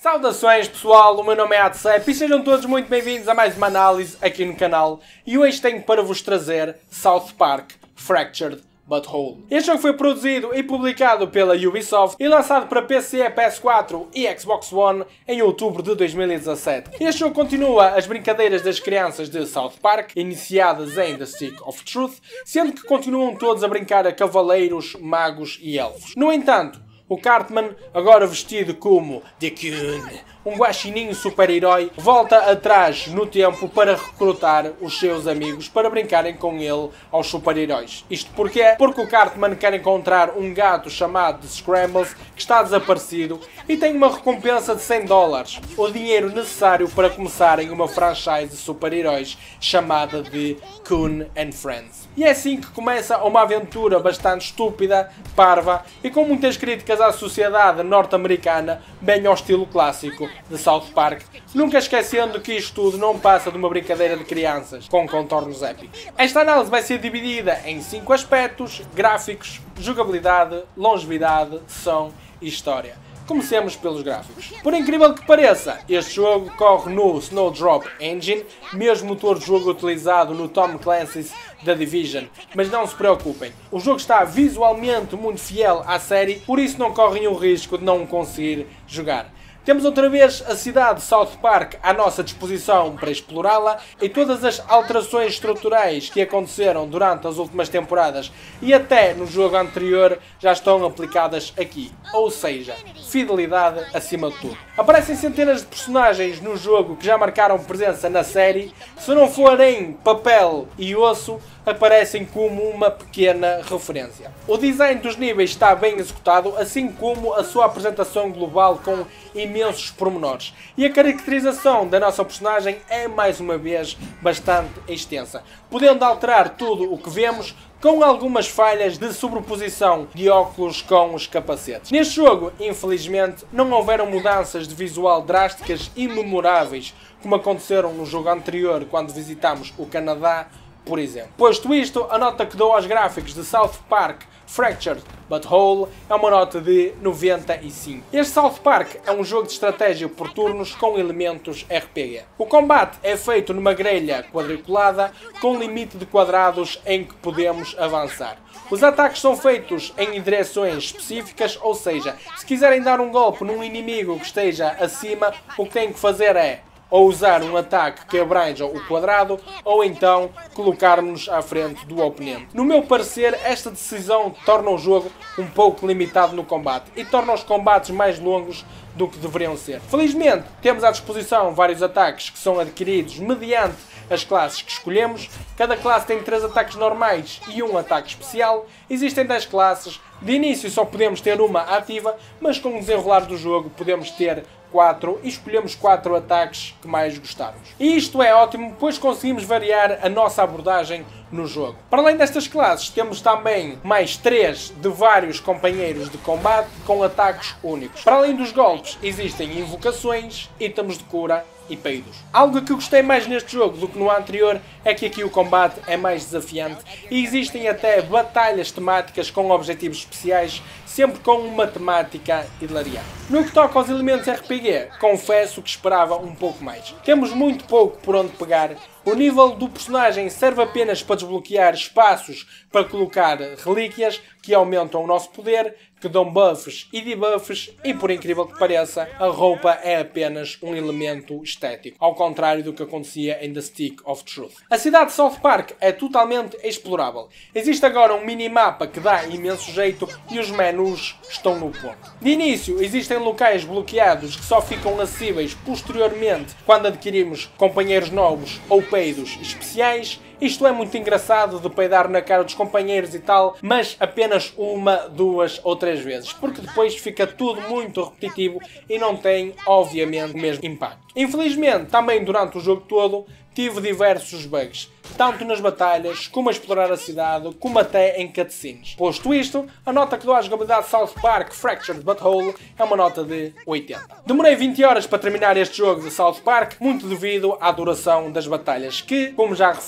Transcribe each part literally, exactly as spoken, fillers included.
Saudações pessoal, o meu nome é Atsep e sejam todos muito bem-vindos a mais uma análise aqui no canal. E hoje tenho para vos trazer South Park Fractured But Whole. Este jogo foi produzido e publicado pela Ubisoft e lançado para P C, P S quatro e Xbox One em outubro de dois mil e dezassete. Este jogo continua as brincadeiras das crianças de South Park, iniciadas em The Stick of Truth, sendo que continuam todos a brincar a cavaleiros, magos e elfos. No entanto, o Cartman, agora vestido como The Coon, um guaxininho super-herói, volta atrás no tempo para recrutar os seus amigos para brincarem com ele aos super-heróis. Isto porquê? Porque o Cartman quer encontrar um gato chamado de Scrambles que está desaparecido e tem uma recompensa de cem dólares, o dinheiro necessário para começarem uma franchise de super-heróis chamada de Coon and Friends. E é assim que começa uma aventura bastante estúpida, parva e com muitas críticas à sociedade norte-americana, bem ao estilo clássico de South Park, nunca esquecendo que isto tudo não passa de uma brincadeira de crianças, com contornos épicos. Esta análise vai ser dividida em cinco aspectos: gráficos, jogabilidade, longevidade, som e história. Comecemos pelos gráficos. Por incrível que pareça, este jogo corre no Snowdrop Engine, mesmo motor de jogo utilizado no Tom Clancy's The Division, mas não se preocupem, o jogo está visualmente muito fiel à série, por isso não correm o risco de não conseguir jogar. Temos outra vez a cidade de South Park à nossa disposição para explorá-la e todas as alterações estruturais que aconteceram durante as últimas temporadas e até no jogo anterior já estão aplicadas aqui, ou seja, fidelidade acima de tudo. Aparecem centenas de personagens no jogo que já marcaram presença na série, se não forem papel e osso, aparecem como uma pequena referência. O design dos níveis está bem executado, assim como a sua apresentação global com imensos pormenores. E a caracterização da nossa personagem é mais uma vez bastante extensa, podendo alterar tudo o que vemos, com algumas falhas de sobreposição de óculos com os capacetes. Neste jogo, infelizmente, não houveram mudanças de visual drásticas e memoráveis, como aconteceram no jogo anterior quando visitámos o Canadá, por exemplo. Posto isto, a nota que dou aos gráficos de South Park Fractured But Whole é uma nota de noventa e cinco. Este South Park é um jogo de estratégia por turnos com elementos R P G. O combate é feito numa grelha quadriculada com limite de quadrados em que podemos avançar. Os ataques são feitos em direções específicas, ou seja, se quiserem dar um golpe num inimigo que esteja acima, o que têm que fazer é ou usar um ataque que abranja o quadrado, ou então colocarmos-nos à frente do oponente. No meu parecer, esta decisão torna o jogo um pouco limitado no combate e torna os combates mais longos do que deveriam ser. Felizmente, temos à disposição vários ataques que são adquiridos mediante as classes que escolhemos. Cada classe tem três ataques normais e um ataque especial. Existem dez classes. De início só podemos ter uma ativa, mas com o desenrolar do jogo podemos ter quatro e escolhemos quatro ataques que mais gostarmos. E isto é ótimo, pois conseguimos variar a nossa abordagem no jogo. Para além destas classes, temos também mais três de vários companheiros de combate com ataques únicos. Para além dos golpes, existem invocações, itens de cura e peidos. Algo que gostei mais neste jogo do que no anterior é que aqui o combate é mais desafiante e existem até batalhas temáticas com objetivos especiais, sempre com uma temática hilariante. No que toca aos elementos R P G, confesso que esperava um pouco mais. Temos muito pouco por onde pegar. O nível do personagem serve apenas para desbloquear espaços para colocar relíquias que aumentam o nosso poder, que dão buffs e debuffs e, por incrível que pareça, a roupa é apenas um elemento estético, ao contrário do que acontecia em The Stick of Truth. A cidade de South Park é totalmente explorável. Existe agora um minimapa que dá imenso jeito e os menus estão no ponto. De início, existem locais bloqueados que só ficam acessíveis posteriormente quando adquirimos companheiros novos ou peidos especiais. Isto é muito engraçado de peidar na cara dos companheiros e tal, mas apenas uma, duas ou três vezes, porque depois fica tudo muito repetitivo e não tem, obviamente, o mesmo impacto. Infelizmente, também durante o jogo todo, tive diversos bugs, tanto nas batalhas, como a explorar a cidade, como até em cutscenes. Posto isto, a nota que dou à jogabilidade de South Park Fractured But Whole é uma nota de oitenta. Demorei vinte horas para terminar este jogo de South Park, muito devido à duração das batalhas, que, como já referi,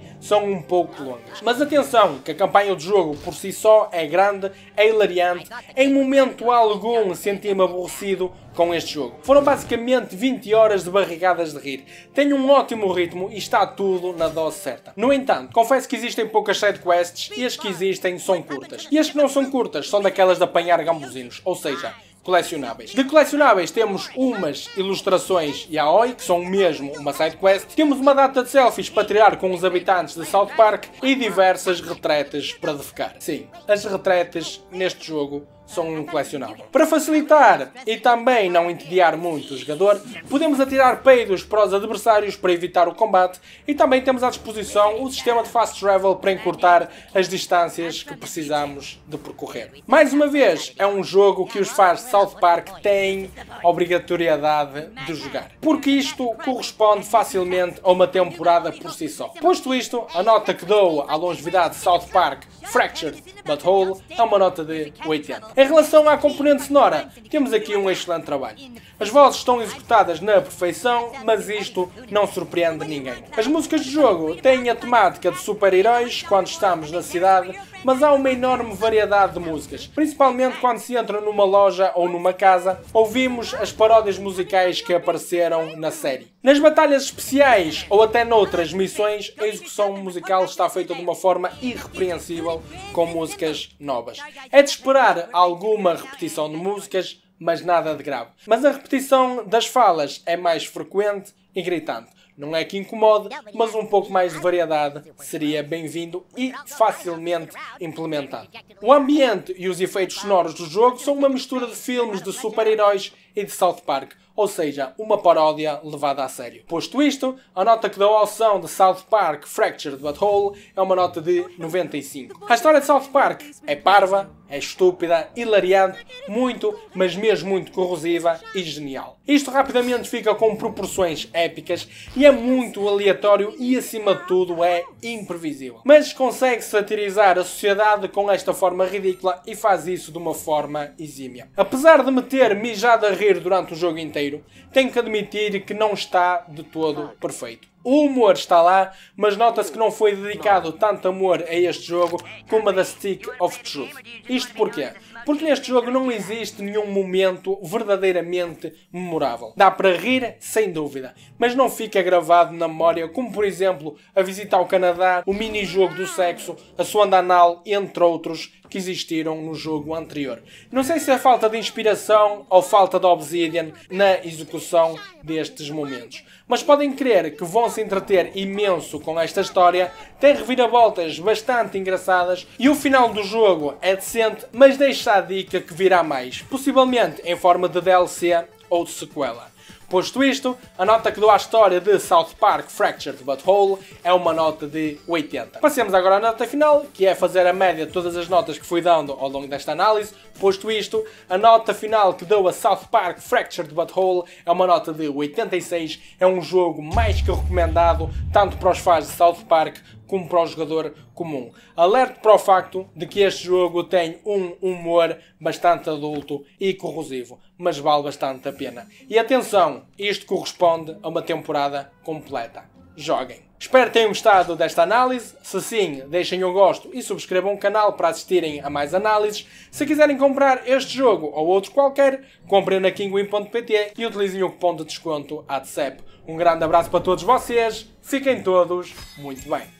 são um pouco longas. Mas atenção, que a campanha do jogo por si só é grande, é hilariante, em momento algum senti-me aborrecido com este jogo. Foram basicamente vinte horas de barrigadas de rir. Tem um ótimo ritmo e está tudo na dose certa. No entanto, confesso que existem poucas sidequests e as que existem são curtas. E as que não são curtas são daquelas de apanhar gambuzinos, ou seja, colecionáveis. De colecionáveis temos umas ilustrações yaoi, que são mesmo uma sidequest. Temos uma data de selfies para tirar com os habitantes de South Park e diversas retretes para defecar. Sim, as retretes neste jogo são um colecionável. Para facilitar e também não entediar muito o jogador, podemos atirar peidos para os adversários para evitar o combate e também temos à disposição o sistema de fast travel para encurtar as distâncias que precisamos de percorrer. Mais uma vez, é um jogo que os fãs de South Park têm obrigatoriedade de jogar, porque isto corresponde facilmente a uma temporada por si só. Posto isto, a nota que dou à longevidade de South Park Fractured But Whole é uma nota de oitenta. Em relação à componente sonora, temos aqui um excelente trabalho. As vozes estão executadas na perfeição, mas isto não surpreende ninguém. As músicas do jogo têm a temática de super-heróis quando estamos na cidade, mas há uma enorme variedade de músicas. Principalmente quando se entra numa loja ou numa casa, ouvimos as paródias musicais que apareceram na série. Nas batalhas especiais ou até noutras missões, a execução musical está feita de uma forma irrepreensível, com músicas novas. É de esperar alguma repetição de músicas, mas nada de grave. Mas a repetição das falas é mais frequente e gritante. Não é que incomode, mas um pouco mais de variedade seria bem-vindo e facilmente implementado. O ambiente e os efeitos sonoros do jogo são uma mistura de filmes de super-heróis e de South Park, ou seja, uma paródia levada a sério. Posto isto, a nota que dou ao som de South Park Fractured But Whole é uma nota de noventa e cinco. A história de South Park é parva, é estúpida, hilariante, muito, mas mesmo muito corrosiva e genial. Isto rapidamente fica com proporções épicas e é muito aleatório e, acima de tudo, é imprevisível. Mas consegue satirizar a sociedade com esta forma ridícula e faz isso de uma forma exímia. Apesar de me ter mijado a rir durante o jogo inteiro, tenho que admitir que não está de todo perfeito. O humor está lá, mas nota-se que não foi dedicado tanto amor a este jogo como a da Stick of Truth. Isto porquê? Porque neste jogo não existe nenhum momento verdadeiramente memorável. Dá para rir, sem dúvida, mas não fica gravado na memória, como por exemplo a visita ao Canadá, o mini-jogo do sexo, a sonda anal, entre outros, que existiram no jogo anterior. Não sei se é falta de inspiração ou falta de Obsidian na execução destes momentos. Mas podem crer que vão se entreter imenso com esta história, tem reviravoltas bastante engraçadas e o final do jogo é decente, mas deixa a dica que virá mais, possivelmente em forma de D L C ou de sequela. Posto isto, a nota que dou à história de South Park Fractured But Whole é uma nota de oitenta. Passemos agora à nota final, que é fazer a média de todas as notas que fui dando ao longo desta análise. Posto isto, a nota final que dou a South Park Fractured But Whole é uma nota de oitenta e seis. É um jogo mais que recomendado, tanto para os fãs de South Park como para o jogador comum. Alerto para o facto de que este jogo tem um humor bastante adulto e corrosivo, mas vale bastante a pena. E atenção, isto corresponde a uma temporada completa. Joguem! Espero que tenham gostado desta análise. Se sim, deixem o gosto e subscrevam o canal para assistirem a mais análises. Se quiserem comprar este jogo ou outro qualquer, comprem na kinguin ponto pt e utilizem o cupom de desconto A D C E P. Um grande abraço para todos vocês. Fiquem todos muito bem.